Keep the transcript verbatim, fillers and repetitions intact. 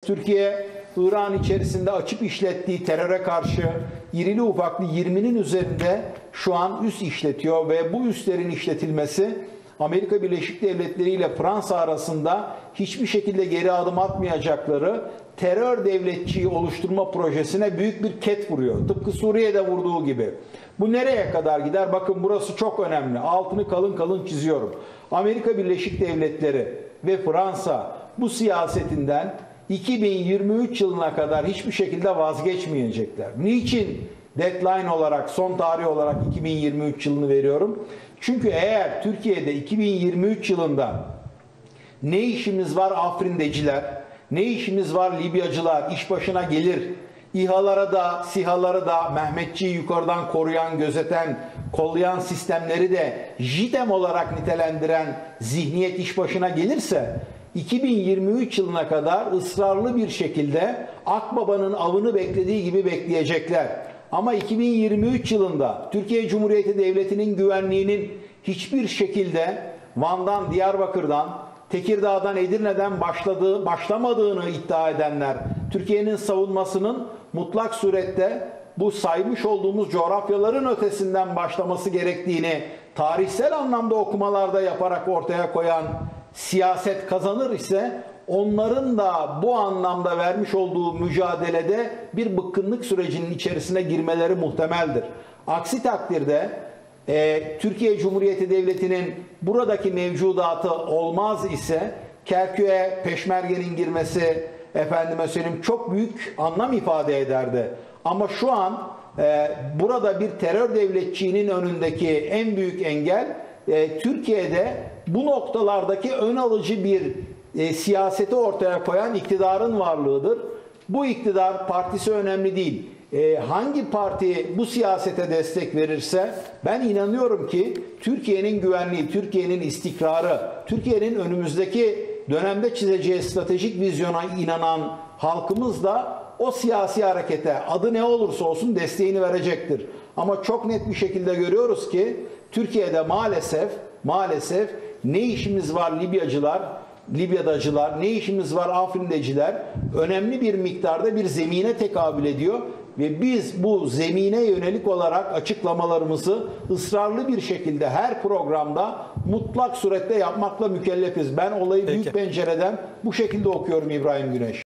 Türkiye, İran içerisinde açıp işlettiği teröre karşı irili ufaklı yirminin üzerinde şu an üs işletiyor ve bu üslerin işletilmesi Amerika Birleşik Devletleri ile Fransa arasında hiçbir şekilde geri adım atmayacakları terör devletçiyi oluşturma projesine büyük bir ket vuruyor. Tıpkı Suriye'de vurduğu gibi. Bu nereye kadar gider? Bakın burası çok önemli. Altını kalın kalın çiziyorum. Amerika Birleşik Devletleri ve Fransa bu siyasetinden iki bin yirmi üç yılına kadar hiçbir şekilde vazgeçmeyecekler. Niçin deadline olarak, son tarih olarak iki bin yirmi üç yılını veriyorum? Çünkü eğer Türkiye'de iki bin yirmi üç yılında ne işimiz var Afrindeciler, ne işimiz var Libyacılar iş başına gelir, İHA'lara da, SİHA'ları da, Mehmetçiği yukarıdan koruyan, gözeten, kollayan sistemleri de JIDEM olarak nitelendiren zihniyet iş başına gelirse, iki bin yirmi üç yılına kadar ısrarlı bir şekilde Akbaba'nın avını beklediği gibi bekleyecekler. Ama iki bin yirmi üç yılında Türkiye Cumhuriyeti Devleti'nin güvenliğinin hiçbir şekilde Van'dan, Diyarbakır'dan, Tekirdağ'dan, Edirne'den başladığı, başlamadığını iddia edenler, Türkiye'nin savunmasının mutlak surette bu saymış olduğumuz coğrafyaların ötesinden başlaması gerektiğini tarihsel anlamda okumalarda yaparak ortaya koyan siyaset kazanır ise onların da bu anlamda vermiş olduğu mücadelede bir bıkkınlık sürecinin içerisine girmeleri muhtemeldir. Aksi takdirde e, Türkiye Cumhuriyeti Devleti'nin buradaki mevcudatı olmaz ise Kerkük'e peşmergenin girmesi efendime söyleyeyim çok büyük anlam ifade ederdi. Ama şu an e, burada bir terör devletçiliğinin önündeki en büyük engel e, Türkiye'de bu noktalardaki ön alıcı bir e, siyaseti ortaya koyan iktidarın varlığıdır. Bu iktidar partisi önemli değil. E, hangi parti bu siyasete destek verirse ben inanıyorum ki Türkiye'nin güvenliği, Türkiye'nin istikrarı, Türkiye'nin önümüzdeki dönemde çizeceği stratejik vizyona inanan halkımız da o siyasi harekete adı ne olursa olsun desteğini verecektir. Ama çok net bir şekilde görüyoruz ki Türkiye'de maalesef maalesef ne işimiz var Libyacılar, Libyadacılar, ne işimiz var Afrindeciler önemli bir miktarda bir zemine tekabül ediyor ve biz bu zemine yönelik olarak açıklamalarımızı ısrarlı bir şekilde her programda mutlak surette yapmakla mükellefiz. Ben olayı Peki. büyük pencereden bu şekilde okuyorum İbrahim Güneş.